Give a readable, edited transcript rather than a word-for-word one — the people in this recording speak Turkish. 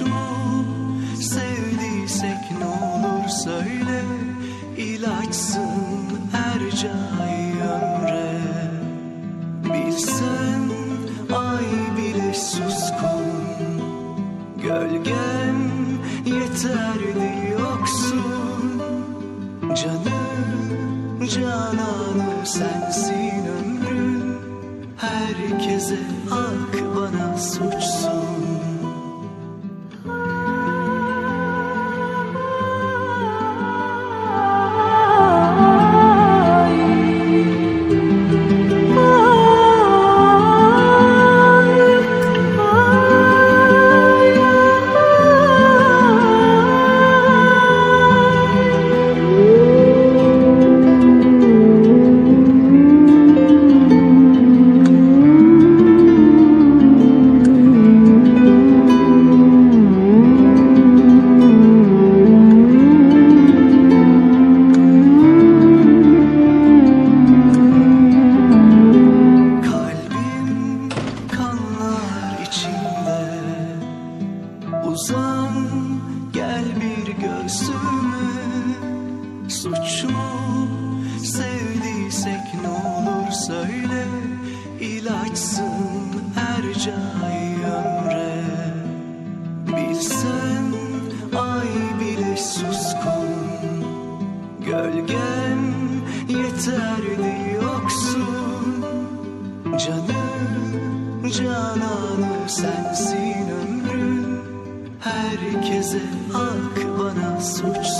mu? Sevdiysek ne olur söyle, ilaçsın Hercai ömre. Bilsen ay bile suskun, gölgem yeterli yoksun. Canım cananım sensin ömrüm, herkese hak bana suçsun. Uzan gel bir göğsüme, suç mu? Sevdiysek ne olur söyle, ilaçsın Hercai ömre. Bilsen ay bile suskun, gölgem yeterli yoksun. Canım cananım sensin ömrüm, herkese hak bana suç.